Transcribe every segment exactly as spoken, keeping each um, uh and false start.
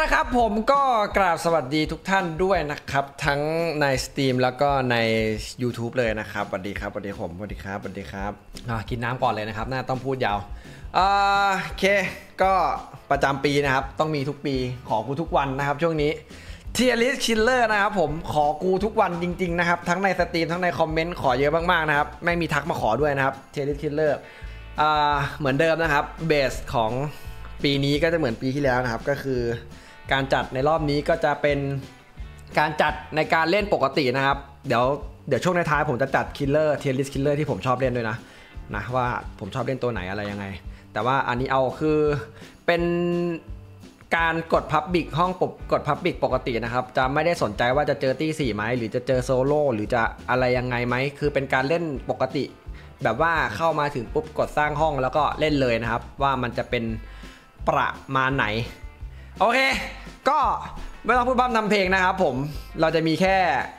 ครับผมก็กราบสวัสดีทุกท่านด้วยนะครับทั้งใน Steam แล้วก็ใน YouTube เลยนะครับสวัสดีครับสวัสดีผมสวัสดีครับสวัสดีครับกินน้ำก่อนเลยนะครับน่าต้องพูดยาวโอเคก็ประจำปีนะครับต้องมีทุกปีขอกูทุกวันนะครับช่วงนี้เทียริสคิลเลอร์นะครับผมขอกูทุกวันจริงๆนะครับทั้งในสตรีมทั้งในคอมเมนต์ขอเยอะมากๆนะครับไม่มีทักมาขอด้วยนะครับเทียริสคิลเลอร์เหมือนเดิมนะครับเบสของปีนี้ก็จะเหมือนปีที่แล้วนะครับก็คือการจัดในรอบนี้ก็จะเป็นการจัดในการเล่นปกตินะครับเดี๋ยวเดี๋ยวช่วงในท้ายผมจะจัดคิลเลอร์เทียริสคิลเลอร์ที่ผมชอบเล่นด้วยนะนะว่าผมชอบเล่นตัวไหนอะไรยังไงแต่ว่าอันนี้เอาคือเป็นการกด Public ห้องกด Public ปกตินะครับจะไม่ได้สนใจว่าจะเจอตี้สี่ไหมหรือจะเจอโซโล่หรือจะอะไรยังไงไหมคือเป็นการเล่นปกติแบบว่าเข้ามาถึงปุ๊บกดสร้างห้องแล้วก็เล่นเลยนะครับว่ามันจะเป็นประมาณไหนโอเคก็ไม่ต้องพูดบ้ามทำเพลงนะครับผมเราจะมีแค่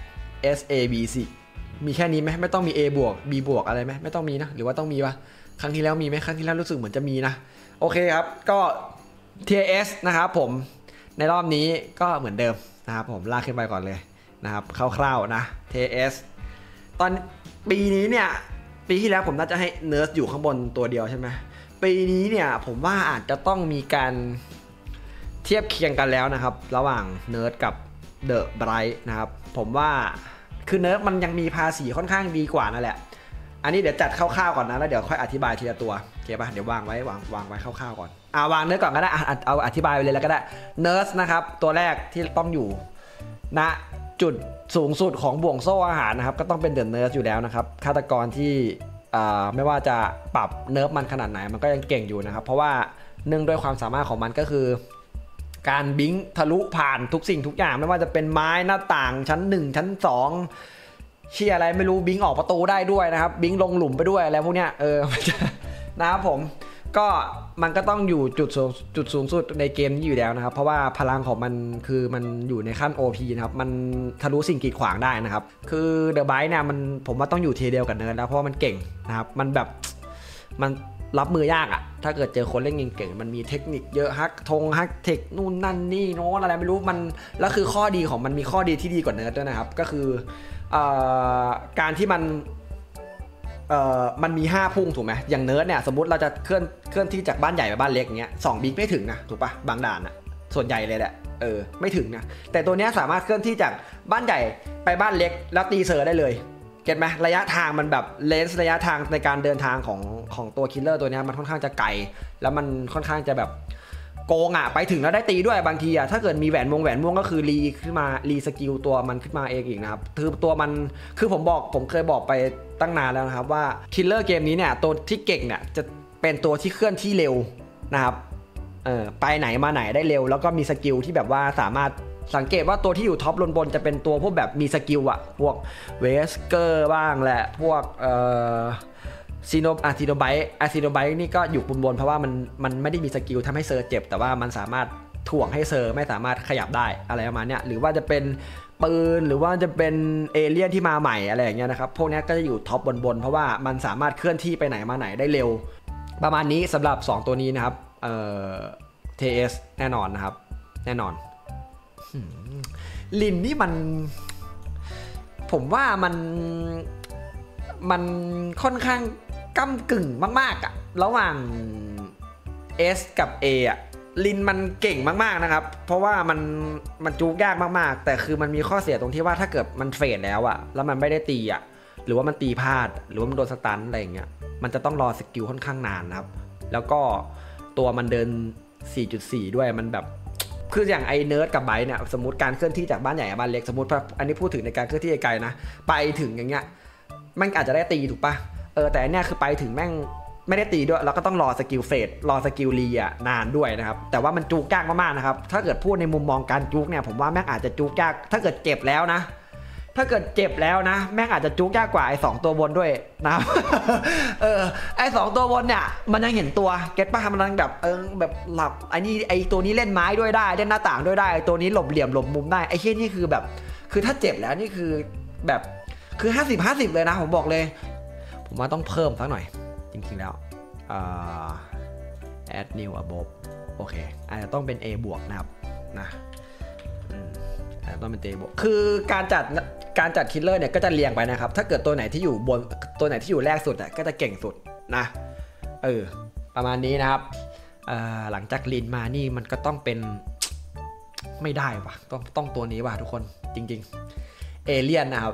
S A B C มีแค่นี้ไหมไม่ต้องมี A บวก B บวกอะไรไหมไม่ต้องมีนะหรือว่าต้องมีวะครั้งที่แล้วมีไหมครั้งที่แล้วรู้สึกเหมือนจะมีนะโอเคครับก็ ที เอส นะครับผมในรอบนี้ก็เหมือนเดิมนะครับผมลากขึ้นไปก่อนเลยนะครับคร่าวๆนะ ที เอส ตอนปีนี้เนี่ยปีที่แล้วผมน่าจะให้เนิร์สอยู่ข้างบนตัวเดียวใช่ไหมปีนี้เนี่ยผมว่าอาจจะต้องมีการเทียบเคียงกันแล้วนะครับระหว่างเนิร์สกับเดอะไบรท์นะครับผมว่าคือเนิร์สมันยังมีภาษีค่อนข้างดีกว่านั่นแหละอันนี้เดี๋ยวจัดคร่าวๆก่อนนะแล้วเดี๋ยวค่อยอธิบายทีละตัวโอเคป่ะเดี๋ยววางไว้วางวางไว้คร่าวๆก่อนอ่าวางเนิร์สก่อนก็ได้เอาอธิบายไปเลยแล้วก็ได้เนิร์สนะครับตัวแรกที่ต้องอยู่ณจุดสูงสุดของบ่วงโซ่อาหารนะครับก็ต้องเป็นเดอะเนิร์สอยู่แล้วนะครับฆาตกรที่ไม่ว่าจะปรับเนิร์ฟมันขนาดไหนมันก็ยังเก่งอยู่นะครับเพราะว่าเนื่องด้วยความสามารถของมันก็คือการบิงทะลุผ่านทุกสิ่งทุกอย่างไม่ว่าจะเป็นไม้หน้าต่างชั้นหนึ่งชั้นสองเชี่ยอะไรไม่รู้บิงออกประตูได้ด้วยนะครับบิงลงหลุมไปด้วยอะไรพวกเนี้ยเออนะครับผมก็มันก็ต้องอยู่จุดจุดสูงสุดในเกมนี้อยู่แล้วนะครับเพราะว่าพลังของมันคือมันอยู่ในขั้น โอ พี นะครับมันทะลุสิ่งกีดขวางได้นะครับคือเดอะไบท์เนี่ยมันผมว่าต้องอยู่เทียเดียวกับเนิร์ดแล้วเพราะมันเก่งนะครับมันแบบมันรับมือยากอะถ้าเกิดเจอคนเล่นเก่งๆมันมีเทคนิคเยอะฮักทงฮักเทคนู่นนั่นนี่โน้นอะไรไม่รู้มันแล้วคือข้อดีของมันมีข้อดีที่ดีกว่าเนิร์ดด้วยนะครับก็คือการที่มันเอ่อมันมีห้าพุ่งถูกไหมอย่างเนิร์ดเนี่ยสมมติเราจะเคลื่อนเคลื่อนที่จากบ้านใหญ่ไปบ้านเล็กอย่างเงี้ยสองบิ๊กไม่ถึงนะถูกปะบางด่านอะส่วนใหญ่เลยแหละเออไม่ถึงนะแต่ตัวเนี้ยสามารถเคลื่อนที่จากบ้านใหญ่ไปบ้านเล็กแล้วตีเซอร์ได้เลยเก็ตไหมระยะทางมันแบบเลนส์ระยะทางในการเดินทางของของตัวคิลเลอร์ตัวเนี้ยมันค่อนข้างจะไกลแล้วมันค่อนข้างจะแบบโกงอ่ะไปถึงแล้วได้ตีด้วยบางทีอ่ะถ้าเกิดมีแหวนวงแหวนม่วงก็คือรีขึ้นมารีสกิลตัวมันขึ้นมาเองอีกนะครับคือตัวมันคือผมบอกผมเคยบอกไปตั้งนานแล้วนะครับว่าคิลเลอร์เกมนี้เนี่ยตัวที่เก่งเนี่ยจะเป็นตัวที่เคลื่อนที่เร็วนะครับเออไปไหนมาไหนได้เร็วแล้วก็มีสกิลที่แบบว่าสามารถสังเกตว่าตัวที่อยู่ท็อปบนๆจะเป็นตัวพวกแบบมีสกิลอ่ะพวกเวสเกอร์บ้างแหละพวกเอ่อซีโนอะซีโนไบต์อะซีโนไบต์นี่ก็อยู่บนๆเพราะว่ามันมันไม่ได้มีสกิลทำให้เซอร์เจ็บแต่ว่ามันสามารถถ่วงให้เซอร์ไม่สามารถขยับได้อะไรประมาณเนี้ยหรือว่าจะเป็นปืนหรือว่าจะเป็นเอเลี่ยนที่มาใหม่อะไรอย่างเงี้ยนะครับพวกนี้ก็จะอยู่ท็อปบนๆเพราะว่ามันสามารถเคลื่อนที่ไปไหนมาไหนได้เร็วประมาณนี้สำหรับสองตัวนี้นะครับเอ่อ ที เอส แน่นอนนะครับแน่นอนลินนี่มันผมว่ามันมันค่อนข้างก้ำกึ่งมากๆอะระหว่าง S กับ A อะลินมันเก่งมากๆนะครับเพราะว่ามันมันจูกยากมากๆแต่คือมันมีข้อเสียตรงที่ว่าถ้าเกิดมันเฟดแล้วอะแล้วมันไม่ได้ตีอะหรือว่ามันตีพลาดหรือว่ามันโดนสตันอะไรอย่างเงี้ยมันจะต้องรอสกิลค่อนข้างนานนะครับแล้วก็ตัวมันเดิน สี่จุดสี่ ด้วยมันแบบคืออย่างไอเนิร์ดกับไบท์เนี่ยสมมติการเคลื่อนที่จากบ้านใหญ่บ้านเล็กสมมติอันนี้พูดถึงในการเคลื่อนที่ไกลนะไปถึงอย่างเงี้ยมันอาจจะได้ตีถูกปะเออแต่อันเนี้ยคือไปถึงแม่งไม่ได้ตีด้วยแล้วก็ต้องรอสกิลเฟดรอสกิลรีอ่ะนานด้วยนะครับแต่ว่ามันจูกยากมากๆนะครับถ้าเกิดพูดในมุมมองการจูกเนี่ยผมว่าแม่งอาจจะจูกยากถ้าเกิดเจ็บแล้วนะถ้าเกิดเจ็บแล้วนะแม่งอาจจะจูกยากกว่าไอ้สองตัวบนด้วยนะครับ เออไอ้สองตัวบนเนี่ยมันยังเห็นตัวเก็ตป่ะมันยังแบบเออแบบหลับไอ้นี่ไอ้ตัวนี้เล่นไม้ด้วยได้เล่นหน้าต่างด้วยได้ไอ้ตัวนี้หลบเหลี่ยมหลบมุมได้ไอ้เช่นนี่คือแบบคือถ้าเจ็บแล้วนี่คือแบบคือห้าสิบ ห้าสิบเลยนะผมบอกเลยผมว่าต้องเพิ่มสักหน่อยจริงๆแล้วอ่า add new above โอเคอาจจะต้องเป็น A บวกนะครับนะแต่ต้องเป็นเตบวกคือการจัดการจัดคิลเลอร์เนี่ยก็จะเรียงไปนะครับถ้าเกิดตัวไหนที่อยู่บนตัวไหนที่อยู่แรกสุดอ่ะก็จะเก่งสุดนะเออประมาณนี้นะครับหลังจากลินมานี่มันก็ต้องเป็นไม่ได้ว่ะต้องต้องตัวนี้ว่ะทุกคนจริงๆเอเลี่ยนนะครับ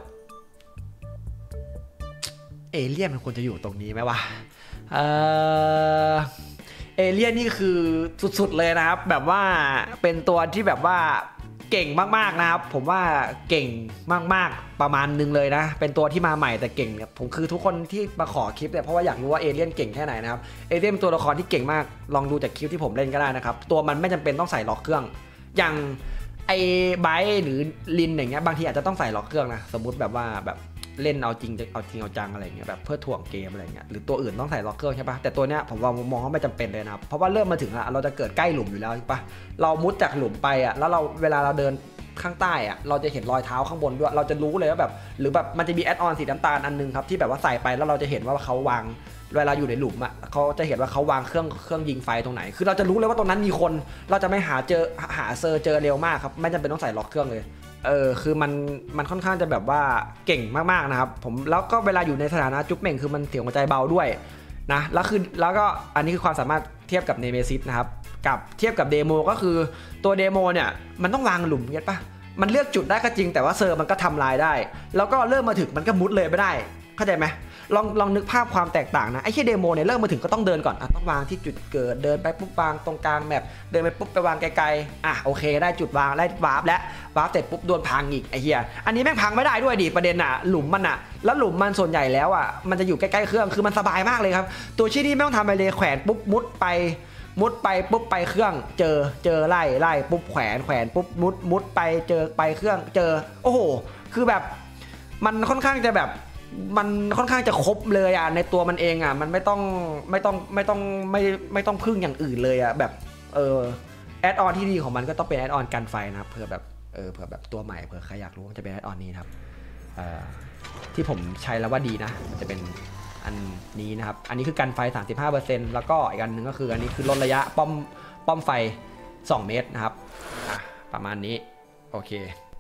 เอเลี่ยนมันควรจะอยู่ตรงนี้ไหมวะเออเอเลี่ยนนี่คือสุดๆเลยนะครับแบบว่าเป็นตัวที่แบบว่าเก่งมากๆนะครับผมว่าเก่งมากๆประมาณนึงเลยนะเป็นตัวที่มาใหม่แต่เก่งเนี่ยผมคือทุกคนที่มาขอคลิปเนี่ยเพราะว่าอยากรู้ว่าเอเลี่ยนเก่งแค่ไหนนะครับเอเลี่ยนเป็นตัวละครที่เก่งมากลองดูจากคลิปที่ผมเล่นก็ได้นะครับตัวมันไม่จำเป็นต้องใส่ล็อกเครื่องอย่างไอ้ไบท์หรือลินอย่างเงี้ยบางทีอาจจะต้องใส่ล็อกเครื่องนะสมมุติแบบว่าแบบเล่นเอาจริงเอาจริงเอาจังอะไรเงี้ยแบบเพื่อถ่วงเกมอะไรเงี้ยหรือตัวอื่นต้องใส่ล็อกเครื่องใช่ปะแต่ตัวเนี้ยผมว่ามองว่าไม่จำเป็นเลยนะครับเพราะว่าเริ่มมาถึงอะเราจะเกิดใกล้หลุมอยู่แล้วใช่ปะเรามุดจากหลุมไปอะแล้วเราเวลาเราเดินข้างใต้อะเราจะเห็นรอยเท้าข้างบนด้วยเราจะรู้เลยว่าแบบหรือแบบมันจะมีแอดออนสีน้ำตาลอันนึงครับที่แบบว่าใส่ไปแล้วเราจะเห็นว่าเขาวางเวลาอยู่ในหลุมอ่ะเขาจะเห็นว่าเขาวางเครื่องเครื่องยิงไฟตรงไหนคือเราจะรู้เลยว่าตรงนั้นมีคนเราจะไม่หาเจอหาเซอร์เจอเร็วมากครับไม่จำเป็นต้องใส่ล็อกเครื่องเลยเออคือมันมันค่อนข้างจะแบบว่าเก่งมากๆนะครับผมแล้วก็เวลาอยู่ในสถานะจุ๊บเหม่งคือมันเสียงหัวใจเบาด้วยนะแล้วคือแล้วก็อันนี้คือความสามารถเทียบกับเนเมซิสนะครับกับเทียบกับเดโมก็คือตัวเดโมเนี่ยมันต้องวางหลุมเก็ตปะมันเลือกจุดได้ก็จริงแต่ว่าเซอร์มันก็ทำลายได้แล้วก็เริ่มมาถึงมันก็มุดเลยไม่ได้เข้าใจไหมลองลองนึกภาพความแตกต่างนะไอ้แค่เดโมเนี่ยเริ่มมาถึงก็ต้องเดินก่อนอ่ะต้องวางที่จุดเกิดเดินไปปุ๊บวางตรงกลางแมปเดินไปปุ๊บไปวางไกลๆอ่ะโอเคได้จุดวางได้วาร์ปและวาร์ปเสร็จปุ๊บโดนพังอีกไอ้เหี้ยอันนี้แม่งพังไม่ได้ด้วยดิประเด็นอ่ะหลุมมันอ่ะแล้วหลุมมันส่วนใหญ่แล้วอ่ะมันจะอยู่ใกล้ๆเครื่องคือมันสบายมากเลยครับตัวชี้นี่ไม่ต้องทำอะไรเลยแขวนปุ๊บมุดไปมุดไปปุ๊บไปเครื่องเจอเจอไล่ไล่ปุ๊บแขวนแขวนปุ๊บมุดมุดไปเจอไปเครื่องเจอโอ้โหคือแบบมันค่อนข้างจะแบบมันค่อนข้างจะครบเลยอ่ะในตัวมันเองอ่ะมันไม่ต้องไม่ต้องไม่ต้องไม่ไม่ต้องพึ่งอย่างอื่นเลยอ่ะแบบเออแอดออนที่ดีของมันก็ต้องเป็นแอดออนกันไฟนะครับเผื่อแบบเออเผื่อแบบตัวใหม่เผื่อใครอยากรู้จะเป็นแอดออนนี้ครับเอ่อที่ผมใช้แล้วว่าดีนะมันจะเป็นอันนี้นะครับอันนี้คือกันไฟ สามสิบห้าเปอร์เซ็นต์ แล้วก็อีกอันนึงก็คืออันนี้คือลดระยะป้อมป้อมไฟสองเมตรนะครับอ่ะประมาณนี้โอเค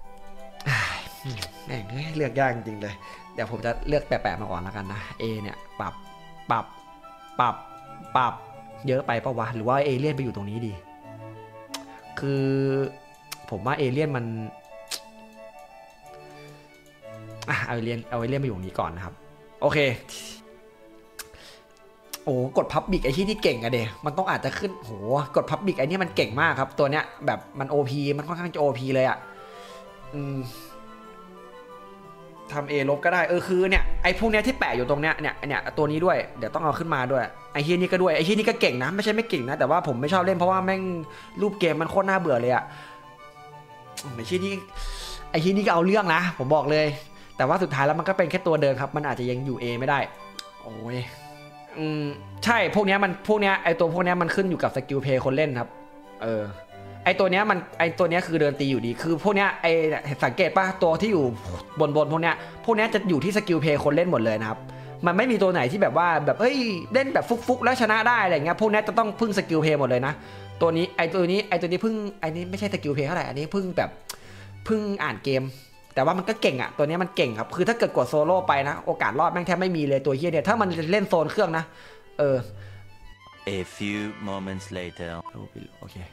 แม่งเลือกยากจริงๆเลยเดี๋ยวผมจะเลือกแปะๆมาก่อนแล้วกันนะ A เนี่ยปรับปรับปรับปรับเยอะไปปะวะหรือว่าเอเลี่ยนไปอยู่ตรงนี้ดีคือผมว่าเอเลี่ยนมันอ่ะเอาเอเลี่ยนเอาเอเลี่ยนไปอยู่ตรงนี้ก่อนนะครับโอเคโอ้กดพับบิกไอ้ที่ที่เก่งอะเดมันต้องอาจจะขึ้นโหกดพับบิกไอ้นี่มันเก่งมากครับตัวเนี้ยแบบมัน โอ พี มันค่อนข้างจะ โอ พี เลยอะอืมทำ A ลบก็ได้เออคือเนี่ยไอ้พวกเนี้ยที่แปะอยู่ตรงเนี้ยเนี่ยเนี่ยตัวนี้ด้วยเดี๋ยวต้องเอาขึ้นมาด้วยไอ้เฮียนี่ก็ด้วยไอ้เฮียนี่ก็เก่งนะไม่ใช่ไม่เก่งนะแต่ว่าผมไม่ชอบเล่นเพราะว่าแม่งรูปเกมมันโคตรน่าเบื่อเลยอะไอ้เฮียนี่ไอ้เฮียนี่ก็เอาเรื่องนะผมบอกเลยแต่ว่าสุดท้ายแล้วมันก็เป็นแค่ตัวเดินครับมันอาจจะยังอยู่ A ไม่ได้โอ้ยอืมใช่พวกเนี้ยมันพวกเนี้ยไอ้ตัวพวกเนี้ยมันขึ้นอยู่กับสกิลเพย์คนเล่นครับเออไอตัวเนี้ยมันไอตัวเนี้ยคือเดินตีอยู่ดีคือพวกเนี้ยไอสังเกตป่ะตัวที่อยู่บนบนพวกเนี้ยพวกเนี้ยจะอยู่ที่สกิลเพย์คนเล่นหมดเลยนะครับมันไม่มีตัวไหนที่แบบว่าแบบเอ้ยเล่นแบบฟุกๆแล้วชนะได้อะไรเงี้ยพวกเนี้ยจะต้องพึ่งสกิลเพย์หมดเลยนะตัวนี้ไอตัวนี้ไอตัวนี้พึ่งไอนี้ไม่ใช่สกิลเพย์เท่าไหร่อันนี้พึ่งแบบพึ่งอ่านเกมแต่ว่ามันก็เก่งอ่ะตัวนี้มันเก่งครับคือถ้าเกิดกดโซโล่ไปนะโอกาสรอดแม่งแทบไม่มีเลยตัวเฮียเนี่ยถ้ามันเล่นโซนเครื่องนะเออ A few moments later โอเค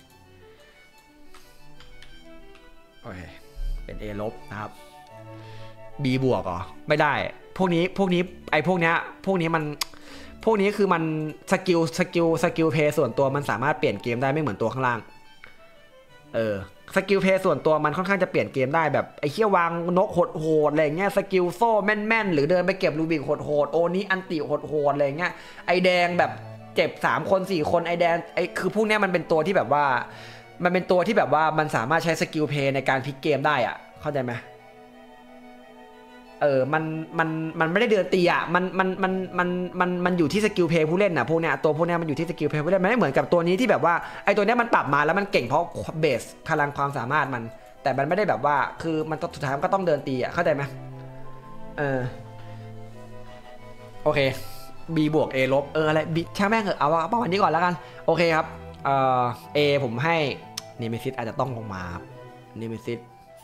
โอเคเป็น A ลบนะครับ B บวกเหรอไม่ได้พวกนี้พวกนี้ไอพวกเนี้ยพวกนี้มันพวกนี้คือมันสกิลสกิลสกิลเพย์ส่วนตัวมันสามารถเปลี่ยนเกมได้ไม่เหมือนตัวข้างล่างเออสกิลเพย์ส่วนตัวมันค่อนข้างจะเปลี่ยนเกมได้แบบไอ้เขี้ยววางนกโหดๆอะไรเงี้ยสกิลโซ่แม่นๆหรือเดินไปเก็บรูบิกโหดๆโอนี้อันติโหดๆอะไรเงี้ยไอแดงแบบเจ็บสามคนสี่คนไอแดงไอคือพวกเนี้ยมันเป็นตัวที่แบบว่ามันเป็นตัวที่แบบว่ามันสามารถใช้สกิลเพย์ในการพลิกเกมได้อะเข้าใจไหมเออมันมันมันไม่ได้เดินตีอ่ะมันมันมันมันมันมันอยู่ที่สกิลเพย์ผู้เล่นอ่ะพวกเนี้ยตัวพวกเนี้ยมันอยู่ที่สกิลเพย์ผู้เล่นมันไม่เหมือนกับตัวนี้ที่แบบว่าไอตัวเนี้ยมันปรับมาแล้วมันเก่งเพราะเบสพลังความสามารถมันแต่มันไม่ได้แบบว่าคือมันสุดท้ายมันก็ต้องเดินตีอ่ะเข้าใจไหมเออโอเค B บวก A ลบเอออะไร B ช่างแม่งเหอะเอาประมาณนี้ก่อนแล้วกันโอเคครับเอ่อ A ผมให้เนเมซิสอาจจะต้องลงมาครับเนเมซิส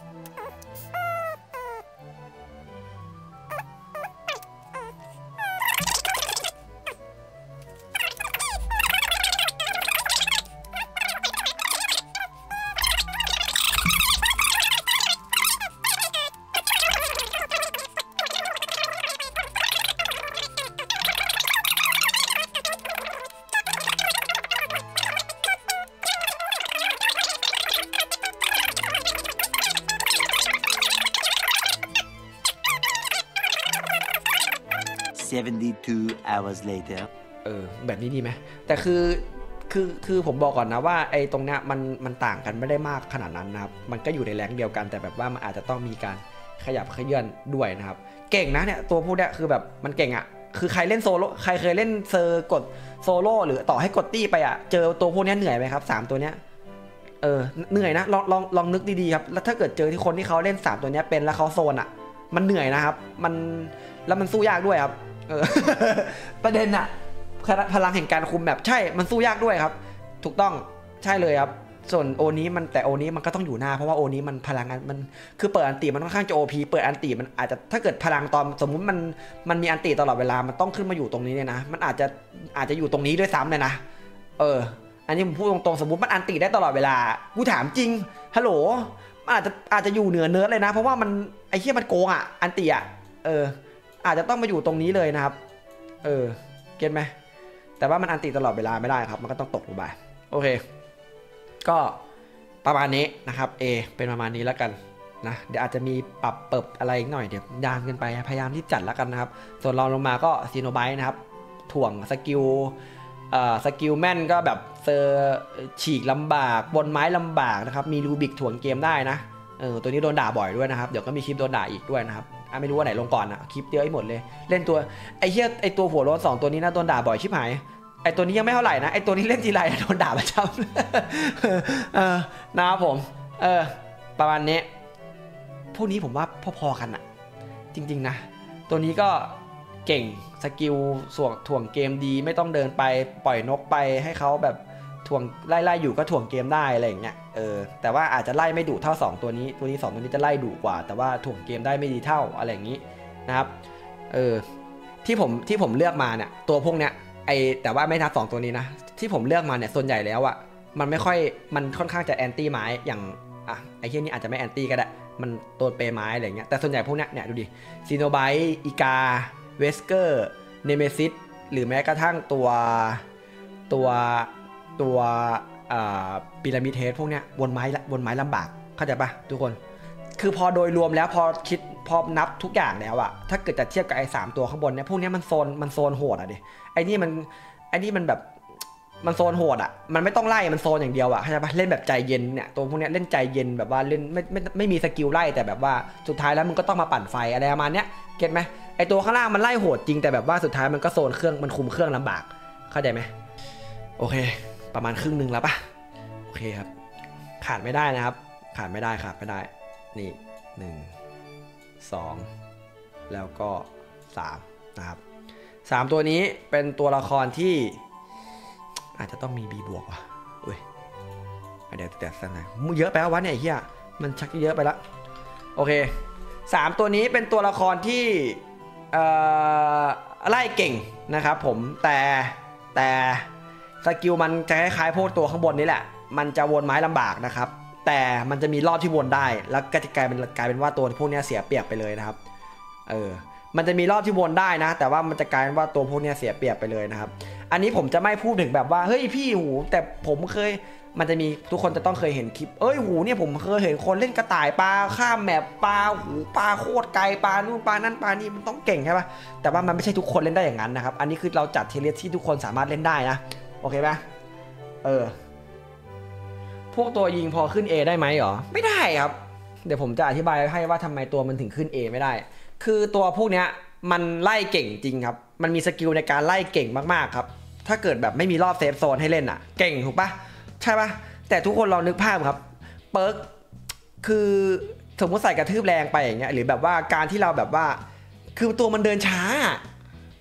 seventy-two hours later เออแบบนี้ดีไหมแต่คือคือคือผมบอกก่อนนะว่าไอ้ตรงเนี้ยมันมันต่างกันไม่ได้มากขนาดนั้นนะครับมันก็อยู่ในแรงเดียวกันแต่แบบว่ามันอาจจะต้องมีการขยับขยื่นด้วยนะครับเก่งนะเนี่ยตัวพวกเนี้ยคือแบบมันเก่งอ่ะคือใครเล่นโซโล่ใครเคยเล่นเซอร์กดโซโล่หรือต่อให้กดตี้ไปอ่ะเจอตัวพวกเนี้ยเหนื่อยไหมครับสามตัวเนี้ยเออเหนื่อยนะลองลองลองนึกดีๆครับแล้วถ้าเกิดเจอที่คนที่เขาเล่นสามตัวเนี้ยเป็นแล้วเขาโซนอ่ะมันเหนื่อยนะครับมันแล้วมันสู้ยากด้วยครับเออ ประเด็นอะพลังแห่งการคุมแบบใช่มันสู้ยากด้วยครับถูกต้องใช่เลยครับส่วนโอนี้มันแต่โอนี้มันก็ต้องอยู่หน้าเพราะว่าโอนี้มันพลังมันคือเปิดอันตีมันค่อนข้างจะ โอ พี เปิดอันตีมันอาจจะถ้าเกิดพลังตอนสมมุติมันมันมีอันตีตลอดเวลามันต้องขึ้นมาอยู่ตรงนี้เนี่ยนะมันอาจจะอาจจะอยู่ตรงนี้ด้วยซ้ำเลยนะเอออันนี้ผมพูดตรงๆสมมุติมันอันตีได้ตลอดเวลากูถามจริงฮัลโหลมันอาจจะอาจจะอยู่เหนือเนิร์ดเลยนะเพราะว่ามันไอ้เหี้ยมันโกงอ่ะอันตีอ่ะเอออาจจะต้องมาอยู่ตรงนี้เลยนะครับเออเก็ตไหมแต่ว่ามันอันตีตลอดเวลาไม่ได้ครับมันก็ต้องตกลงไปโอเคก็ประมาณนี้นะครับ A เป็นประมาณนี้แล้วกันนะเดี๋ยวอาจจะมีปรับเปิบอะไรอีกหน่อยเดี๋ยวยานกันไปพยายามที่จัดแล้วกันนะครับส่วนรองลงมาก็ซีโนไบต์นะครับถ่วงสกิลเอ่อสกิลแม่นก็แบบเซอร์ฉีกลำบากบนไม้ลำบากนะครับมีรูบิกถ่วงเกมได้นะเออตัวนี้โดนด่าบ่อยด้วยนะครับเดี๋ยวก็มีคลิปโดนด่าอีกด้วยนะครับไม่รู้ว่าไหนลงก่อนอะคลิปเยอะให้หมดเลยเล่นตัวไอ้เหี้ยไอ้ตัวหัวโล้นสองตัวนี้นะโดนด่าบ่อยชิบหายไอ้ตัวนี้ยังไม่เท่าไหร่นะไอ้ตัวนี้เล่นทีไรโดนด่าประจำเออนะครับผมเออประมาณนี้พวกนี้ผมว่าพอๆกันอะจริงๆนะตัวนี้ก็เก่งสกิลส่วนถ่วงเกมดีไม่ต้องเดินไปปล่อยนกไปให้เขาแบบถ่วงไล่ๆอยู่ก็ถ่วงเกมได้อะไรอย่างเงี้ยเออแต่ว่าอาจจะไล่ไม่ดุเท่าสองตัวนี้ตัวนี้สองตัวนี้จะไล่ดุกว่าแต่ว่าถ่วงเกมได้ไม่ดีเท่าอะไรอย่างนี้นะครับเออที่ผมที่ผมเลือกมาเนี่ยตัวพวกเนี้ยไอแต่ว่าไม่นับสองตัวนี้นะที่ผมเลือกมาเนี่ยส่วนใหญ่แล้วอะมันไม่ค่อยมันค่อนข้างจะแอนตี้ไม้อย่างอ่ะไอเช่นนี้อาจจะไม่แอนตี้ก็ได้มันตัวเปไม้อะไรเงี้ยแต่ส่วนใหญ่พวกเนี้ยเนี่ยดูดิซีโนไบต์อีกาเวสเกอร์เนเมซิสหรือแม้กระทั่งตัวตัวตัวพีระมิดเฮดพวกเนี้ยวนไม้วนไม้ลำบากเข้าใจปะทุกคนคือพอโดยรวมแล้วพอคิดพอนับทุกอย่างแล้วอะถ้าเกิดจะเทียบกับไอ้สามตัวข้างบนเนี่ยพวกนี้มันโซนมันโซนโหดอะดิไอ้นี่มันไอ้นี่มันแบบมันโซนโหดอะมันไม่ต้องไล่มันโซนอย่างเดียวอะเข้าใจปะเล่นแบบใจเย็นเนี่ยตัวพวกนี้เล่นใจเย็นแบบว่าเล่นไม่ไม่ไม่มีสกิลไล่แต่แบบว่าสุดท้ายแล้วมึงก็ต้องมาปั่นไฟอะไรประมาณเนี้ยเก็ตไหมไอ้ตัวข้างล่างมันไล่โหดจริงแต่แบบว่าสุดท้ายมันก็โซนเครื่องมันคุมเครื่องลำบากเข้าใจไหมโอเคประมาณครึ่งนึงแล้วปะโอเคครับขาดไม่ได้นะครับขาดไม่ได้ขาดไม่ได้นี่หนึ่งสองแล้วก็สามนะครับสามตัวนี้เป็นตัวละครที่อาจจะต้องมี B บวกว่ะเอ้ยเดี๋ยวแต่สักหน่อยมึงเยอะไปแล้ววะเนี่ยไอ้เหี้ยมันชักเยอะไปแล้วโอเคสามตัวนี้เป็นตัวละครที่เอ่อไล่เก่งนะครับผมแต่แต่สกิลมันจะคล้ายๆพวกตัวข้างบนนี้แหละมันจะวนไม้ลำบากนะครับแต่มันจะมีรอบที่วนได้แล้วก็จะกลายเป็นกลายเป็นว่าตัวพวกนี้เสียเปรียบไปเลยนะครับเออมันจะมีรอบที่วนได้นะแต่ว่ามันจะกลายเป็นว่าตัวพวกนี้เสียเปรียบไปเลยนะครับอันนี้ผมจะไม่พูดถึงแบบว่าเฮ้ยพี่หูแต่ผมเคยมันจะมีทุกคนจะต้องเคยเห็นคลิปเอ้ยหูเนี่ยผมเคยเห็นคนเล่นกระต่ายปลาข้ามแมปปลาหูปลาโคตรไกลปลานู่นปลานั่นปลานี่มันต้องเก่งใช่ปะแต่ว่ามันไม่ใช่ทุกคนเล่นได้อย่างนั้นนะครับอันนี้คือเราจัดเทเลที่ทุกคนสามารถเล่นได้นะโอเคปะเออพวกตัวยิงพอขึ้น A ได้ไหมหรอไม่ได้ครับเดี๋ยวผมจะอธิบายให้ว่าทำไมตัวมันถึงขึ้น A ไม่ได้คือตัวพวกเนี้ยมันไล่เก่งจริงครับมันมีสกิลในการไล่เก่งมากๆครับถ้าเกิดแบบไม่มีรอบเซฟโซนให้เล่นอ่ะเก่งถูกปะใช่ปะแต่ทุกคนลองนึกภาพครับเปิร์กคือสมมติใส่กระทืบแรงไปอย่างเงี้ยหรือแบบว่าการที่เราแบบว่าคือตัวมันเดินช้า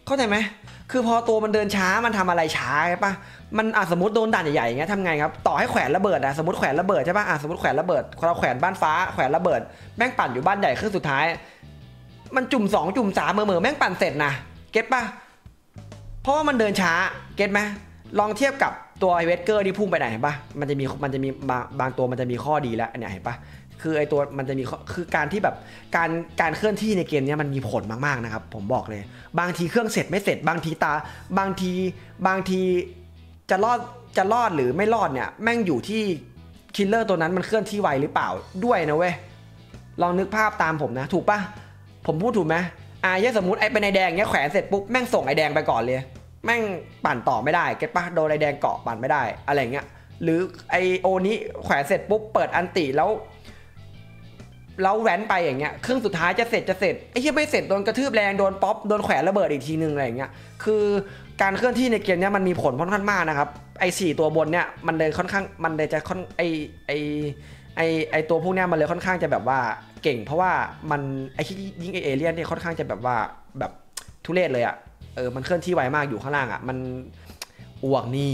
เข้าใจไหมคือพอตัวมันเดินช้ามันทำอะไรช้าใช่ปะมันอ่ะสมมติโดนด่านใหญ่ๆอย่างเงี้ยทำไงครับต่อให้แขวนระเบิดอะสมมติแขวนระเบิดใช่ปะอ่ะสมมติแขวนระเบิดเราแขวนบ้านฟ้าแขวนระเบิดแม่งปั่นอยู่บ้านใหญ่เครื่องสุดท้ายมันจุ่มสองจุ่มสามเมื่อเมื่อแม่งปั่นเสร็จนะเก็ตปะเพราะว่ามันเดินช้าเก็ตไหมลองเทียบกับตัวไอเวสเกอร์ที่พุ่งไปไหนเห็นปะมันจะมีมันจะมีบางบางตัวมันจะมีข้อดีแล้วเนี่ยเห็นปะคือไอตัวมันจะมีคือการที่แบบการการเคลื่อนที่ในเกมนี้มันมีผลมากๆนะครับผมบอกเลยบางทีเครื่องเสร็จไม่เสร็จบางทีตาบางทีบางทีจะรอดจะรอดหรือไม่รอดเนี่ยแม่งอยู่ที่คิลเลอร์ตัวนั้นมันเคลื่อนที่ไวหรือเปล่าด้วยนะเว้ยลองนึกภาพตามผมนะถูกปะผมพูดถูกไหมอ่ะยสมมติไอ้เป็นไอแดงเนี้ยแขวนเสร็จปุ๊บแม่งส่งไอแดงไปก่อนเลยแม่งปั่นต่อไม่ได้เก็ตปะโดนไอแดงเกาะปั่นไม่ได้อะไรเงี้ยหรือไอโอนี้แขวนเสร็จปุ๊บเปิดอันติแล้วแล้วแว้นไปอย่างเงี้ยเครื่องสุดท้ายจะเสร็จจะเสร็จไอ้ที่ไม่เสร็จโดนกระทืบแรงโดนป๊อปโดนแขวนระเบิดอีกทีนึงอะไรอย่างเงี้ยคือการเคลื่อนที่ในเกมเนี้ยมันมีผลค่อนข้างมากนะครับไอ้สี่ตัวบนเนี้ยมันเลยค่อนข้างมันเลยจะค่อนไอไอไอไอตัวพวกเนี้ยมันเลยค่อนข้างจะแบบว่าเก่งเพราะว่ามันไอที่ยิงไอเอเลี่ยนเนี่ยค่อนข้างจะแบบว่าแบบทุเรศเลยอ่ะเออมันเคลื่อนที่ไวมากอยู่ข้างล่างอ่ะมันอ้วกนี่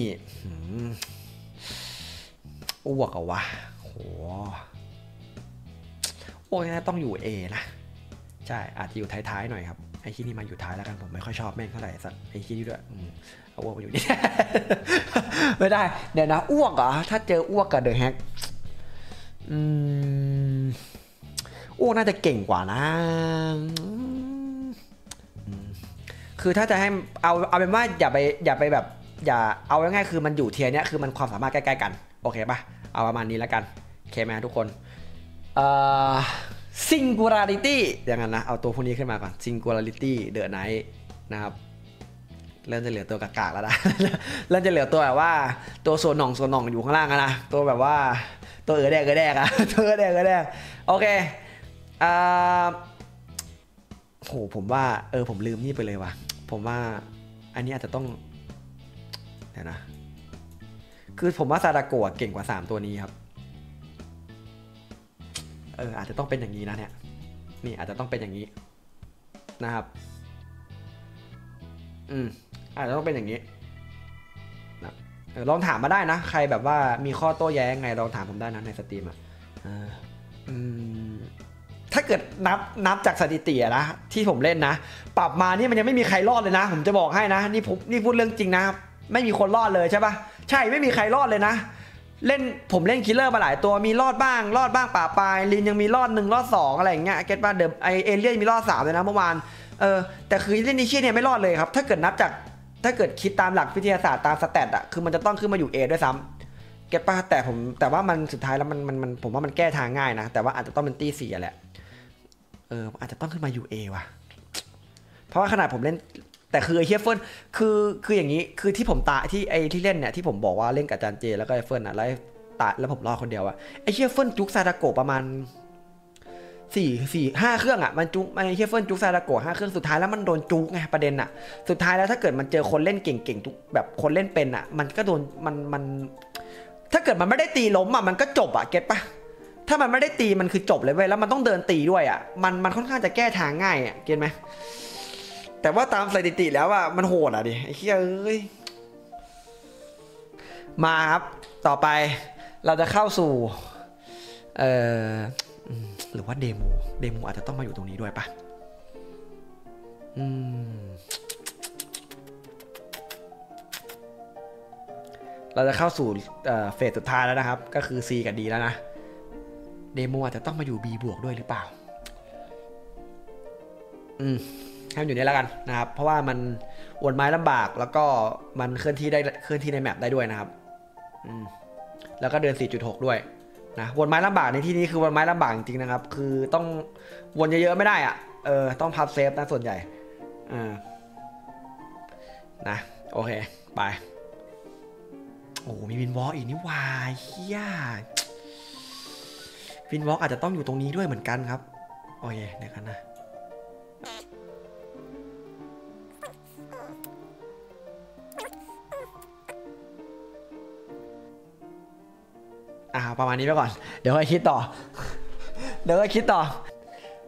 อ้วกเอาวะโหโอ้ยต้องอยู่ A นะใช่อาจจะอยู่ท้ายๆหน่อยครับไอ้ที่นี่มาอยู่ท้ายแล้วกันผมไม่ค่อยชอบแม่งเท่าไหร่สัตว์ไอ้ที่นี่ด้วยเอาอ้วกมาอยู่นี่ ไม่ได้เดี๋ยวนะอ้วกเหรอถ้าเจออ้วกกับเดอะแฮกอืมอ้วกน่าจะเก่งกว่านะคือถ้าจะให้เอาเอาเป็นว่าอย่าไปอย่าไปแบบอย่าเอาง่ายๆคือมันอยู่เทียร์เนี้ยคือมันความสามารถใกล้ๆกันโอเคปะเอาประมาณนี้แล้วกันโอเคไหมทุกคนเอ่อ singularity อย่างนั้นนะเอาตัวพวกนี้ขึ้นมาก่อน singularity the night นะครับเริ่มจะเหลือตัวกากๆแล้วนะเริ่มจะเหลือตัวแบบว่าตัวโซนหน่องโซนหน่องอยู่ข้างล่างนะตัวแบบว่าตัวเอ๋อแดกเอ๋อแดกอะตัวเอ๋อแดกเอ๋อแดกโอเคอ่าโหผมว่าเออผมลืมนี่ไปเลยว่ะผมว่าอันนี้อาจจะต้องเดี๋ยวนะคือผมว่าซาดาโกะเก่งกว่าสามตัวนี้ครับเอออาจจะต้องเป็นอย่างนี้นะเนี่ยนี่อาจจะต้องเป็นอย่างนี้นะครับอืมอาจจะต้องเป็นอย่างนี้นะเออลองถามมาได้นะใครแบบว่ามีข้อโต้แย้งไงลองถามผมได้นะในสตรีมอ่ะอืมถ้าเกิดนับนับจากสถิตินะที่ผมเล่นนะปรับมานี่มันยังไม่มีใครรอดเลยนะผมจะบอกให้นะนี่ผมนี่พูดเรื่องจริงนะไม่มีคนรอดเลยใช่ปะใช่ไม่มีใครรอดเลยนะเล่นผมเล่นคิลเลอร์มาหลายตัวมีรอดบ้างรอดบ้างป่าปลายลินยังมีรอดหนึ่งรอดสองอะไรอย่างเงี้ยเก็ตป่ะเดิมไอเอเลี่ยนมีรอดสามเลยนะเมื่อวานเออแต่คือเล่นนิเชียเนี่ยไม่รอดเลยครับถ้าเกิดนับจากถ้าเกิดคิดตามหลักวิทยาศาสตร์ตามสแตทอะคือมันจะต้องขึ้นมาอยู่ A ด้วยซ้ำเก็ตป่ะแต่ผมแต่ว่ามันสุดท้ายแล้วมันมันมันผมว่ามันแก้ทางง่ายนะแต่ว่าอาจจะต้องเป็นตีสี่แหละเอออาจจะต้องขึ้นมาอยู่ A ว่ะเพราะว่าขนาดผมเล่นแต่คือไอ้เฮียเฟิร์นคือคืออย่างนี้คือที่ผมตาที่ไอ้ที่เล่นเนี่ยที่ผมบอกว่าเล่นกับจานเจแล้วก็ไอ้เฟิร์นอะแล้วตาแล้วผมรอคนเดียวอะไอ้เฮียเฟิร์นจุกซาดาโกะประมาณสี่สี่ห้าเครื่องอะมันจุกไอ้เฮียเฟิร์นจุกซาดาโกะห้าเครื่องสุดท้ายแล้วมันโดนจุกไงประเด็นอะสุดท้ายแล้วถ้าเกิดมันเจอคนเล่นเก่งๆทุกแบบคนเล่นเป็นอะมันก็โดนมันมันถ้าเกิดมันไม่ได้ตีล้มอะมันก็จบอะเก็ตปะถ้ามันไม่ได้ตีมันคือจบเลยเว้ยแล้วมันต้องเดินตีด้วยอะมันมันค่อนข้างจะแก้ทางง่ายอะเก็ตไหมแต่ว่าตามสถิติแล้วอะมันโหดอะดิไอ้เหี้ยเอ้ยมาครับต่อไปเราจะเข้าสู่เอ่อหรือว่าเดโมเดโมอาจจะต้องมาอยู่ตรงนี้ด้วยปะอืมเราจะเข้าสู่เฟสสุดท้ายแล้วนะครับก็คือ C กับ D แล้วนะเดโมอาจจะต้องมาอยู่ B บวกด้วยหรือเปล่าอืมให้มันอยู่นี่แล้วกันนะครับเพราะว่ามันวนไม้ลำบากแล้วก็มันเคลื่อนที่ได้เคลื่อนที่ในแมปได้ด้วยนะครับอืมแล้วก็เดิน สี่จุดหก ด้วยนะวนไม้ลำบากในที่นี้คือวนไม้ลำบากจริงๆนะครับคือต้องวนเยอะๆไม่ได้อ่ะเออต้องพับเซฟนะส่วนใหญ่อ่านะโอเคไปโอ้มีวินวอล์กอีกนี่วายเฮียวินวอล์กอาจจะต้องอยู่ตรงนี้ด้วยเหมือนกันครับโอเคเดี๋ยวกันนะอ่าประมาณนี้ไปก่อนเดี๋ยวค่อยคิดต่อเดี๋ยวค่อยคิดต่อ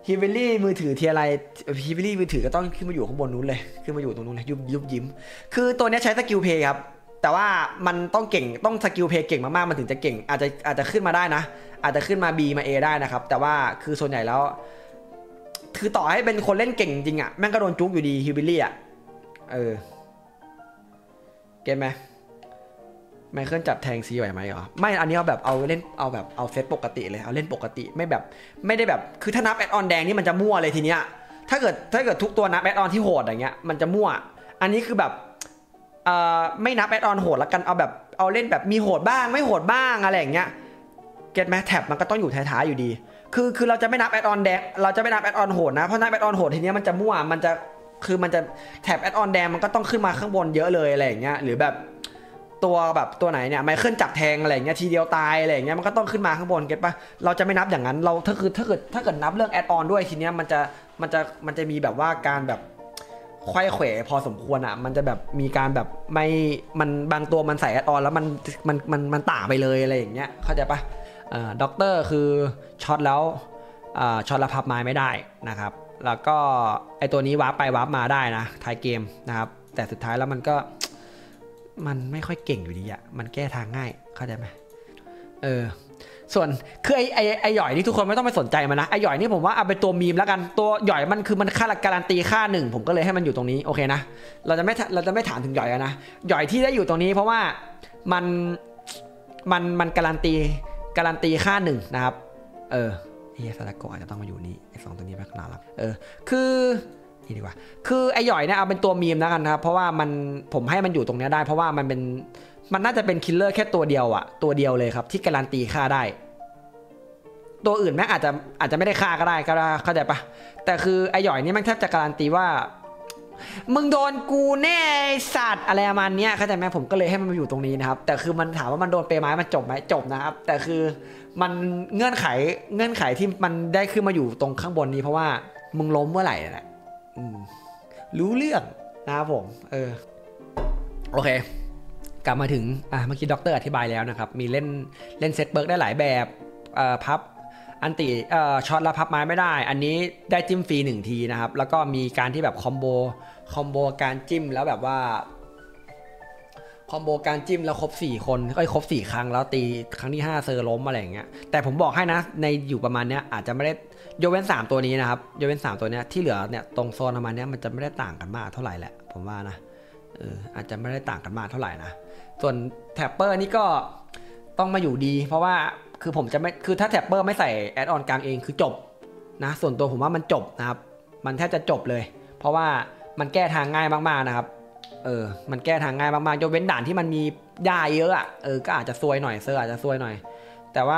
ฮิวิลี่มือถือทีอะไรฮิวิลี่มือถือก็ต้องขึ้นมาอยู่ข้างบนนู้นเลยขึ้นมาอยู่ตรงนู้นเลยยุบยุบยิ้มคือตัวนี้ใช้สกิลเพย์ครับแต่ว่ามันต้องเก่งต้องสกิลเพย์เก่งมากๆมันถึงจะเก่งอาจจะอาจจะขึ้นมาได้นะอาจจะขึ้นมา B มา A ได้นะครับแต่ว่าคือส่วนใหญ่แล้วคือต่อให้เป็นคนเล่นเก่งจริงอ่ะแม่งก็โดนจุ๊กอยู่ดีฮิวิลี่อ่ะเออเก็ตไหมไมเคิลจับแทงซีไหวไหมเหรอไม่อันนี้เอาแบบเอาเล่นเอาแบบเอาเซตปกติเลยเอาเล่นปกติไม่แบบไม่ได้แบบคือถ้านับแอดออนแดงนี่มันจะมั่วเลยทีเนี้ยถ้าเกิดถ้าเกิดทุกตัวนับแอดออนที่โหดอย่างเงี้ยมันจะมั่วอันนี้คือแบบเอ่อไม่นับแอดออนโหดแล้วกันเอาแบบเอาเล่นแบบมีโหดบ้างไม่โหดบ้างอะไรอย่างเงี้ยเก็ตไหมแท็บมันก็ต้องอยู่ท้ายๆอยู่ดีคือคือเราจะไม่นับแอดออนแดงเราจะไม่นับแอดออนโหดนะเพราะนับแอดออนโหดทีเนี้ยมันจะมั่วมันจะคือมันจะแท็บแอดออนแดงมันก็ต้องขึ้นมาข้างบนเยอะเลยอะไรอย่างเงี้ยหรือแบบตัวแบบตัวไหนเนี่ยไมเคิลจับแทงอะไรอย่างเงี้ยทีเดียวตายอะไรอย่างเงี้ยมันก็ต้องขึ้นมาข้างบนเก็ตปะเราจะไม่นับอย่างนั้นเราถ้าคือถ้าเกิดถ้าเกิดนับเรื่องแอดออนด้วยทีเนี้ยมันจะมันจะมันจะมีแบบว่าการแบบไขว้เขวพอสมควรอ่ะมันจะแบบมีการแบบไม่มันบางตัวมันใส่แอดออนแล้วมันมันมันมันต่างไปเลยอะไรอย่างเงี้ยเข้าใจปะอ่าด็อกเตอร์คือช็อตแล้วอ่าช็อตแล้วพับไม้ไม่ได้นะครับแล้วก็ไอตัวนี้วาร์ปไปวาร์ปมาได้นะท้ายเกมนะครับแต่สุดท้ายแล้วมันก็มันไม่ค่อยเก่งอยู่ดีอะมันแก้ทางง่ายเข้าใจไหมเออส่วนคือไอไอไอหย่อยนี่ทุกคนไม่ต้องไปสนใจมันนะไอหย่อยนี่ผมว่าเอาเป็นตัวมีมแล้วกันตัวหย่อยมันคือมันค่าการันตีค่าหนึ่งผมก็เลยให้มันอยู่ตรงนี้โอเคนะเราจะไม่เราจะไม่ถามถึงหย่อยนะหย่อยที่ได้อยู่ตรงนี้เพราะว่ามันมันมันการันตีการันตีค่าหนึ่งนะครับเออเฮียซาดาโกะอาจจะต้องมาอยู่นี่ไอสองตัวนี้แม่งน่ารักเออคือนี่ดีกว่าคือไอหย่อยเนี่ยเอาเป็นตัวมีมแล้วกันนะครับเพราะว่ามันผมให้มันอยู่ตรงนี้ได้เพราะว่ามันเป็นมันน่าจะเป็นคิลเลอร์แค่ตัวเดียวอะตัวเดียวเลยครับที่การันตีค่าได้ตัวอื่นแม่งอาจจะอาจจะไม่ได้ค่าก็ได้ก็ได้เข้าใจปะแต่คือไอหย่อยนี่มันแทบจะการันตีว่ามึงโดนกูแน่สัตว์อะไรประมาณนี้เข้าใจไหมผมก็เลยให้มันมาอยู่ตรงนี้นะครับแต่คือมันถามว่ามันโดนเปไม้มันจบไหมจบนะครับแต่คือมันเงื่อนไขเงื่อนไขที่มันได้ขึ้นมาอยู่ตรงข้างบนนี้เพราะว่ามึงล้มเมื่อไหร่แหละรู้เรื่องนะครับผมเออโอเคกลับมาถึงอ่ะเมื่อกี้ด็อกเตอร์อธิบายแล้วนะครับมีเล่นเล่นเซตเบิร์กได้หลายแบบเอ่อพับอันติเอ่อช็อตแล้วพับไม้ไม่ได้อันนี้ได้จิ้มฟรีหนึ่งทีนะครับแล้วก็มีการที่แบบคอมโบคอมโบการจิ้มแล้วแบบว่าคอมโบการจิ้มแล้วครบสี่คนก็ครบสี่ครั้งแล้วตีครั้งที่ห้าเซอร์ล้มอะไรอย่างเงี้ยแต่ผมบอกให้นะในอยู่ประมาณเนี้ยอาจจะไม่ได้ยกเว้นสามตัวนี้นะครับยกเว้นสามตัวเนี้ยที่เหลือเนี่ยตรงโซนประมาณเนี้ยมันจะไม่ได้ต่างกันมากเท่าไหร่แหละผมว่านะเอออาจจะไม่ได้ต่างกันมากเท่าไหร่นะส่วนแท็ปเปอร์นี่ก็ต้องมาอยู่ดีเพราะว่าคือผมจะไม่คือถ้าแท็ปเปอร์ไม่ใส่แอดออนกลางเองคือจบนะส่วนตัวผมว่ามันจบนะครับมันแทบจะจบเลยเพราะว่ามันแก้ทางง่ายมากๆนะครับเออมันแก้ทางง่ายมากๆยกเว้นด่านที่มันมีหญ้าเยอะอ่ะเออก็อาจจะซวยหน่อยเซอร์อาจจะซวยหน่อยแต่ว่า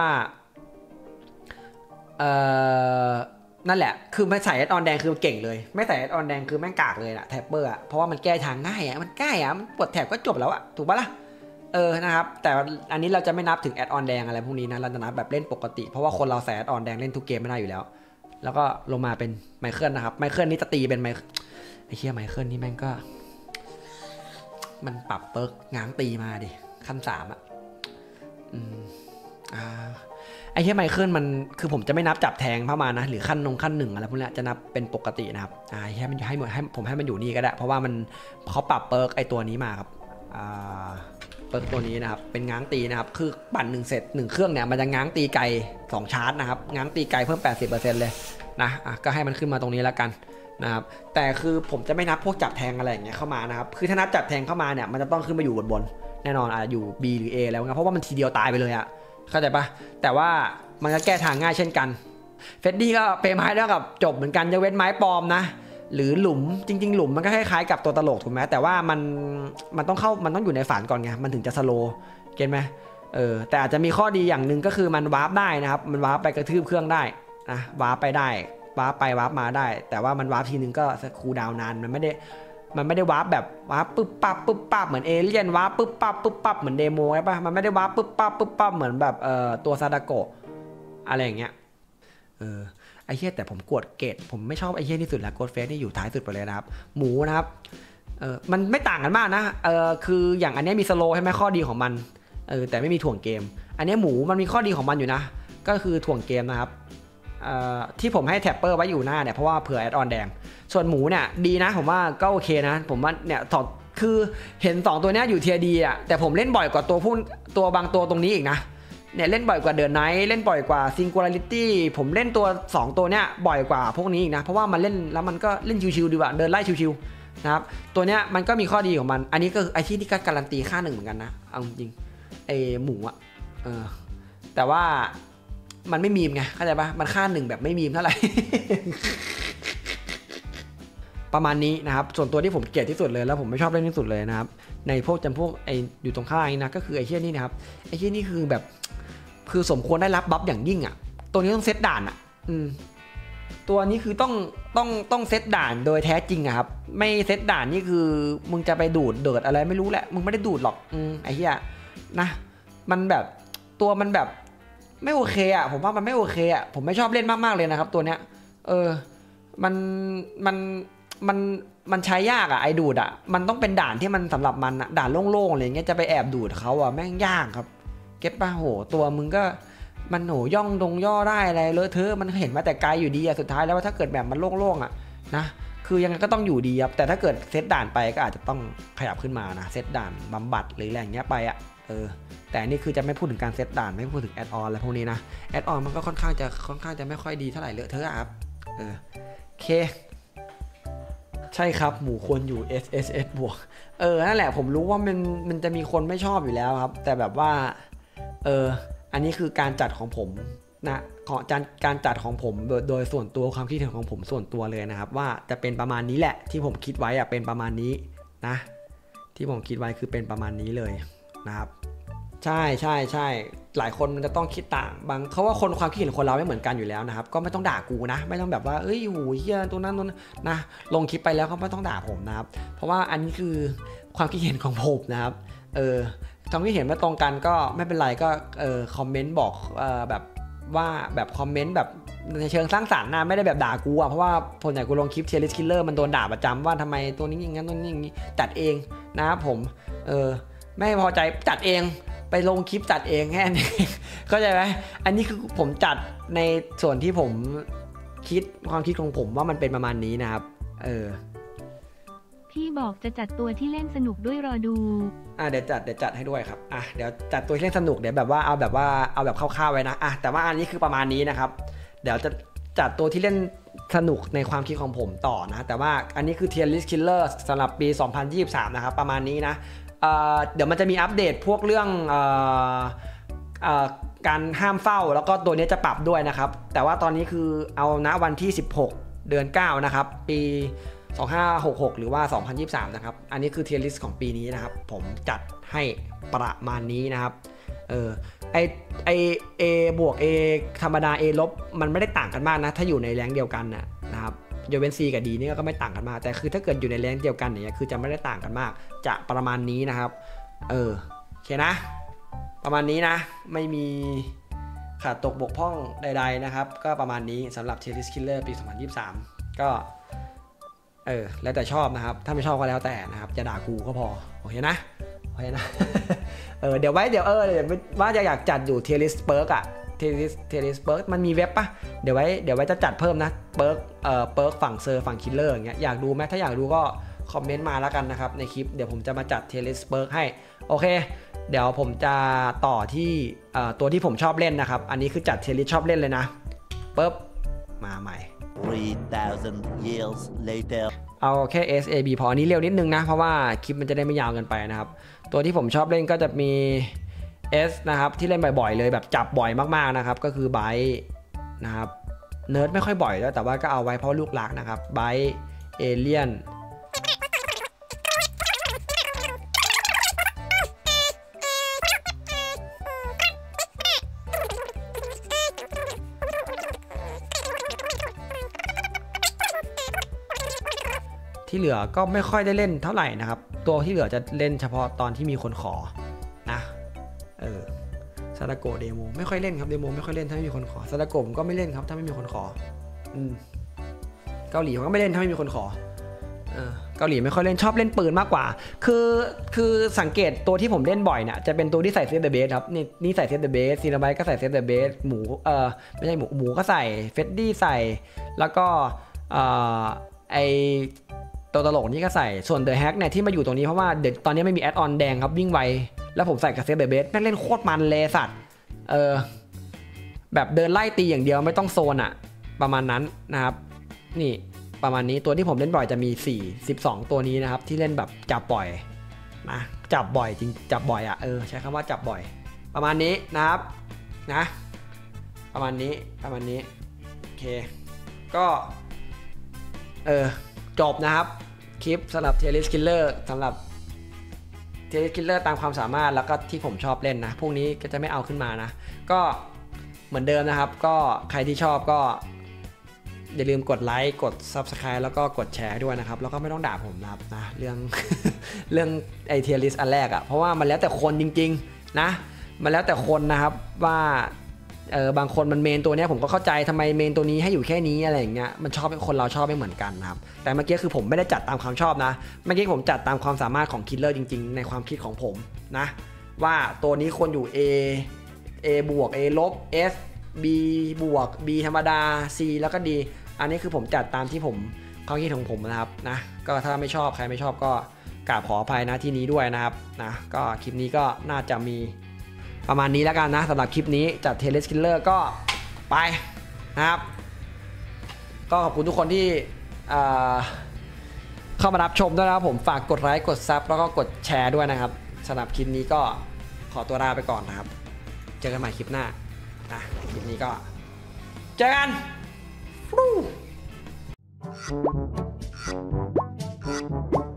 เออนั่นแหละคือไม่ใส่แอดออนแดงคือเก่งเลยไม่ใส่แอดออนแดงคือแม่งกากเลยอะแท็ปเปอร์อะเพราะว่ามันแก้ทางง่ายอะมันง่ายอะมันปลดแท็บก็จบแล้วอะถูกปะล่ะเออนะครับแต่อันนี้เราจะไม่นับถึงแอดออนแดงอะไรพวกนี้นะเราจะนับแบบเล่นปกติเพราะว่าคนเราใส่แอดออนแดงเล่นทุกเกมไม่ได้อยู่แล้วแล้วก็ลงมาเป็นไมเคิลนะครับไมเคิลนี่จะตีเป็นไมไอ้เหี้ยไมเคิลนี่แม่งก็มันปรับเปิร์กง้างตีมาดิขั้นสามอะอืมอ่าไอ้เหี้ยไมเคิลมันคือผมจะไม่นับจับแทงเข้ามานะหรือขั้นนงขั้นหนึ่งอะไรพวกนี้จะนับเป็นปกตินะครับอ่าให้มันให้ให้ผมให้มันอยู่นี่ก็ได้เพราะว่ามันเขาปรับเปิร์กไอ้ตัวนี้มาครับอ่าเปิร์กตัวนี้นะครับเป็นง้างตีนะครับคือปั่นหนึ่งเสร็จหนึ่งเครื่องเนี่ยมันจะง้างตีไกลสองชาร์จนะครับง้างตีไกลเพิ่ม แปดสิบเปอร์เซ็นต์ เลยนะอ่ะก็ให้มันขึ้นมาตรงนี้แล้วกันนะครับแต่คือผมจะไม่นับพวกจับแทงอะไรอย่างเงี้ยเข้ามานะครับคือถ้านับจับแทงเข้ามาเนี่ยมันจะต้องขึ้นมาอยู่บนบนแน่นอนอาจจะอยู่ B หรือ A แล้วนะเพราะว่ามันทีเดียวตายไปเลยอะเข้าใจปะแต่ว่ามันก็แก้ทางง่ายเช่นกันเฟดดี้ก็เปย์ไม้แล้วกับจบเหมือนกันจะเว้นไม้ปลอมนะหรือหลุมจริงๆหลุมมันก็คล้ายๆกับตัวตลกถูกไหมแต่ว่ามันมันต้องเข้ามันต้องอยู่ในฝันก่อนไงมันถึงจะสโลเก็ตไหมเออแต่อาจจะมีข้อดีอย่างหนึ่งก็คือมันวาร์ปได้นะครับมันวาร์ปไปกระทืบเครื่องได้นะวาร์ปไปได้วาร์ปไปวาร์ปมาได้แต่ว่ามันวาร์ปทีนึงก็คูลดาวน์นานมันไม่ได้มันไม่ได้วาร์ปแบบวาร์ปปึ๊บปั๊บปึ๊บปั๊บเหมือนเอเลี่ยนวาร์ปปึ๊บปั๊บปึ๊บปั๊บเหมือนเดโมใช่ปะมันไม่ได้วาร์ปปึ๊บปั๊บปึ๊บปั๊บเหมือนแบบเอ่อตัวซาดาโกะอะไรอย่างเงี้ยเออไอ้เหี้ยแต่ผมกดเกตผมไม่ชอบไอ้เหี้ยที่สุดแล้วโกดเฟสที่อยู่ท้ายสุดไปเลยนะครับหมูนะครับเออมันไม่ต่างกันมากนะเออคืออย่างอันนี้มีสโลใช่ไหมข้อดีของมันเออแต่ไม่มีถ่วงเกมอันนี้หมูมันมีข้อดีของมันอยู่นะก็คือถ่วงเกมนะครับที่ผมให้แท็ปเปอร์ไว้อยู่หน้าเนี่ยเพราะว่าเผื่อแอดออนแดงส่วนหมูเนี่ยดีนะผมว่าก็โอเคนะผมว่าเนี่ยสองคือเห็นสองตัวเนี้ยอยู่เทียดีอ่ะแต่ผมเล่นบ่อยกว่าตัวผู้ตัวบางตัวตรงนี้อีกนะเนี่ยเล่นบ่อยกว่าเดินไนท์เล่นบ่อยกว่าซิงคูลาริตี้ผมเล่นตัวสองตัวเนี้ยบ่อยกว่าพวกนี้อีกนะเพราะว่ามันเล่นแล้วมันก็เล่นชิวๆดีกว่าเดินไล่ชิวๆนะครับตัวเนี้ยมันก็มีข้อดีของมันอันนี้ก็ไอที่ที่ก็การันตีค่าหนึ่งเหมือนกันนะเอาจริงไอหมูอ่ะเออแต่ว่ามันไม่มีมไงเข้าใจปะมันค่าหนึ่งแบบไม่มีมเท่าไหร่ ประมาณนี้นะครับส่วนตัวที่ผมเกลียดที่สุดเลยแล้วผมไม่ชอบเล่นที่สุดเลยนะครับในพวกจำพวกไออยู่ตรงข้างนี้นะก็คือไอเชี่ยนี่นะครับไอเชี่ยนี่คือแบบคือสมควรได้รับบัฟอย่างยิ่งอ่ะตัวนี้ต้องเซตด่านอ่ะอืมตัวนี้คือต้องต้องต้องเซตด่านโดยแท้จริงอะครับไม่เซตด่านนี่คือมึงจะไปดูดเดิดอะไรไม่รู้แหละมึงไม่ได้ดูดหรอกอืมไอเชี่ยนะมันแบบตัวมันแบบไม่โอเคอ่ะผมว่ามันไม่โอเคอ่ะผมไม่ชอบเล่นมากๆเลยนะครับตัวเนี้ยเออมันมันมันมันใช้ยากอ่ะไอ้ดูดอ่ะมันต้องเป็นด่านที่มันสำหรับมันอ่ะด่านโล่งๆอะไรเงี้ยจะไปแอบดูดเขาอ่ะแม่งยากครับเก็ตป่ะโหตัวมึงก็มันโหย่องดงย่อได้อะไรเลอะเทอะมันเห็นมาแต่ไกลอยู่ดีอ่ะสุดท้ายแล้วว่าถ้าเกิดแบบมันโล่งๆอ่ะนะคือยังไงก็ต้องอยู่ดีครับแต่ถ้าเกิดเซตด่านไปก็อาจจะต้องขยับขึ้นมานะเซตด่านบำบัดหรืออะไรอย่างเงี้ยไปอ่ะเออแต่นี่คือจะไม่พูดถึงการเซตด่านไม่พูดถึงแอดออนอะไรพวกนี้นะแอดออนมันก็ค่อนข้างจะค่อนข้างจะไม่ค่อยดีเท่าไหร่เลอะเทอะครับเออโอเคใช่ครับหมูควรอยู่ เอส เอส เอส บวกเออนั่นแหละผมรู้ว่ามันมันจะมีคนไม่ชอบอยู่แล้วครับแต่แบบว่าเอออันนี้คือการจัดของผมนะของการการจัดของผมโดยโดยส่วนตัวความคิดเห็นของผมส่วนตัวเลยนะครับว่าจะเป็นประมาณนี้แหละที่ผมคิดไว้อะเป็นประมาณนี้นะที่ผมคิดไว้คือเป็นประมาณนี้เลยนะครับใช่ใช่ใช่หลายคนมันจะต้องคิดต่างบางเขาว่าคนความคิดเห็นคนเราไม่เหมือนกันอยู่แล้วนะครับก็ไม่ต้องด่ากูนะไม่ต้องแบบว่าเอ้ยหูเฮียตัวนั้นตัวนั้นนะลงคลิปไปแล้วก็ไม่ต้องด่าผมนะครับเพราะว่าอันนี้คือความคิดเห็นของผมนะครับเออความคิดเห็นไม่ตรงกันก็ไม่เป็นไรก็เออคอมเมนต์บอกเออแบบว่าแบบคอมเมนต์แบบในเชิงสร้างสรรค์นะไม่ได้แบบด่ากูอะเพราะว่าคนใหญ่กูลงคลิปเชียร์ลิสคิลเลอร์มันโดนด่าประจำว่าทำไมตัวนี้อย่างนั้นตัวนี้อย่างนี้จัดเองนะครับผมเออไม่พอใจจัดเองไปลงคลิปจัดเองแค่นี้เข้าใจไหมอันนี้คือผมจัดในส่วนที่ผมคิดความคิดของผมว่ามันเป็นประมาณนี้นะครับเออพี่บอกจะจัดตัวที่เล่นสนุกด้วยรอดูอ่ะเดี๋ยวจัดเดี๋ยวจัดให้ด้วยครับอ่ะเดี๋ยวจัดตัวที่เล่นสนุกเดี๋ยวแบบว่าเอาแบบว่าเอาแบบคร่าวๆไว้นะอ่ะแต่ว่าอันนี้คือประมาณนี้นะครับเดี๋ยวจะจัดตัวที่เล่นสนุกในความคิดของผมต่อนะแต่ว่าอันนี้คือ Tier List Killer สำหรับปีสองพันยี่สิบสามนะครับประมาณนี้นะเอ่อเดี๋ยวมันจะมีอัปเดตพวกเรื่องเอ่อเอ่อการห้ามเฝ้าแล้วก็ตัวนี้จะปรับด้วยนะครับแต่ว่าตอนนี้คือเอาณวันที่สิบหกเดือนเก้านะครับปีสองพันห้าร้อยหกสิบหกหรือว่าสองพันยี่สิบสามนะครับอันนี้คือ Tier List ของปีนี้นะครับผมจัดให้ประมาณนี้นะครับเออไอไอ A บวก A ธรรมดา A ลบมันไม่ได้ต่างกันมากนะถ้าอยู่ในแรงเดียวกันนะนะครับยกเว้น C กับ D นี่ก็ไม่ต่างกันมากแต่คือถ้าเกิดอยู่ในแรงเดียวกันเนี่ยคือจะไม่ได้ต่างกันมากจะประมาณนี้นะครับเออโอเคนะประมาณนี้นะไม่มีขาดตกบกพร่องใดๆนะครับก็ประมาณนี้สำหรับ Tier List Killer ปีสองพันยี่สิบสามก็เออแล้วแต่ชอบนะครับถ้าไม่ชอบก็แล้วแต่นะครับจะด่ากูก็พอโอเคนะโอเคนะ เออเดี๋ยวไว้เดี๋ยวเออเดี๋ยวว่าจะอยากจัดอยู่ Tier List Perk อะ Tier List Tier List Perk มันมีเว็บปะเดี๋ยวไว้เดี๋ยวไว้จะจัดเพิ่มนะ Perk เอ่อ Perk ฝั่งเซอร์ฝั่งคิลเลอร์อย่างเงี้ยอยากดูไหมถ้าอยากดูก็คอมเมนต์มาแล้วกันนะครับในคลิปเดี๋ยวผมจะมาจัด Tier List Perk ให้โอเคเดี๋ยวผมจะต่อที่เอ่อตัวที่ผมชอบเล่นนะครับอันนี้คือจัด Tier List ชอบเล่นเลยนะปึ๊บมาใหม่ three thousand years later เอาแค่ เอส เอ บี พออันนี้เร็วนิดนึงนะเพราะว่าคลิปมันจะได้ไม่ยาวเกินไปนะครับตัวที่ผมชอบเล่นก็จะมี S นะครับที่เล่นบ่อยๆเลยแบบจับบ่อยมากๆนะครับก็คือไบต์นะครับเนิร์ดไม่ค่อยบ่อยแล้วแต่ว่าก็เอาไว้เพราะลูกหลักนะครับไบต์เอเลียนที่เหลือก็ไม่ค่อยได้เล่นเท่าไหร่นะครับตัวที่เหลือจะเล่นเฉพาะตอนที่มีคนขอนะเออซาดาโกะเดโมไม่ค่อยเล่นครับเดโมไม่ค่อยเล่นถ้าไม่มีคนขอซาดาโกะผมก็ไม่เล่นครับถ้าไม่มีคนขออืมเกาหลีผมก็ไม่เล่นถ้าไม่มีคนขอเอเออเกาหลีไม่ค่อยเล่นชอบเล่นปืนมากกว่าคือคือสังเกตตัวที่ผมเล่นบ่อยเนี่ยจะเป็นตัวที่ใส่เซฟเดอะเบสครับนี่นี่ใส่เซฟเดอะเบสซีนาไบก็ใส่เซฟเดอะเบสหมูเออไม่ใช่หมูหมูก็ใส่เฟดดี้ใส่แล้วก็เอ่อไอตัวตลกนี่ก็ใส่ส่วนเดอะแฮกเนี่ยที่มาอยู่ตรงนี้เพราะว่าเดี๋ยวตอนนี้ไม่มีแอดออนแดงครับวิ่งไวแล้วผมใส่กับเซฟเดอะเบสแม่งเล่นโคตรมันเลยสัตว์เออแบบเดินไล่ตีอย่างเดียวไม่ต้องโซนอะประมาณนั้นนะครับนี่ประมาณนี้ตัวที่ผมเล่นบ่อยจะมีสี่ สิบสองตัวนี้นะครับที่เล่นแบบจับบ่อยนะจับบ่อยจริงจับบ่อยอะเออใช้คำว่าจับบ่อยประมาณนี้นะครับนะประมาณนี้ประมาณนี้โอเคก็เออจบนะครับคลิปสำหรับ Tier List Killer สำหรับ Tier List Killer ตามความสามารถแล้วก็ที่ผมชอบเล่นนะพวกนี้ก็จะไม่เอาขึ้นมานะก็เหมือนเดิมนะครับก็ใครที่ชอบก็อย่าลืมกดไลค์กด Subscribe แล้วก็กดแชร์ด้วยนะครับแล้วก็ไม่ต้องด่าผมนะครับนะเรื่อง เรื่องไอเทียริสอันแรกอะ่ะเพราะว่ามันแล้วแต่คนจริงๆนะมันแล้วแต่คนนะครับว่าเออบางคนมันเมนตัวเนี้ยผมก็เข้าใจทำไมเมนตัวนี้ให้อยู่แค่นี้อะไรอย่างเงี้ยมันชอบเป็นคนเราชอบไม่เหมือนกันนะครับแต่เมื่อกี้คือผมไม่ได้จัดตามความชอบนะเมื่อกี้ผมจัดตามความสามารถของคิลเลอร์จริงๆในความคิดของผมนะว่าตัวนี้ควรอยู่ A A บวก A ลบ S B บวก B ธรรมดา C แล้วก็ D อันนี้คือผมจัดตามที่ผมความคิดของผมนะครับนะก็ถ้าไม่ชอบใครไม่ชอบก็กราบขออภัยนะที่นี้ด้วยนะครับนะก็คลิปนี้ก็น่าจะมีประมาณนี้แล้วกันนะสำหรับคลิปนี้จัด Tier List Killer ก็ไปนะครับก็ขอบคุณทุกคนที่เข้ามารับชมด้วยนะครับผมฝากกดไลค์กดซับแล้วก็กดแชร์ด้วยนะครับสำหรับคลิปนี้ก็ขอตัวลาไปก่อนนะครับเจอกันใหม่คลิปหน้านะคลิปนี้ก็เจอกันฟู